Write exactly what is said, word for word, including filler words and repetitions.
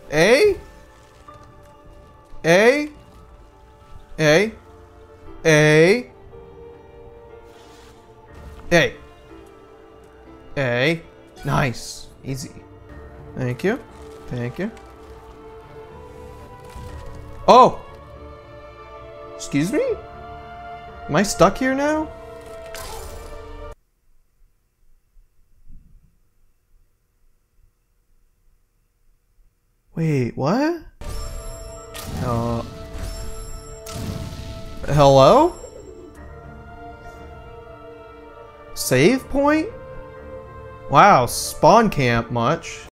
A? A? A? A? A? A? Nice. Easy. Thank you. Thank you. Oh! Excuse me? Am I stuck here now? Wait, what? Uh... Hello? Save point? Wow, spawn camp much.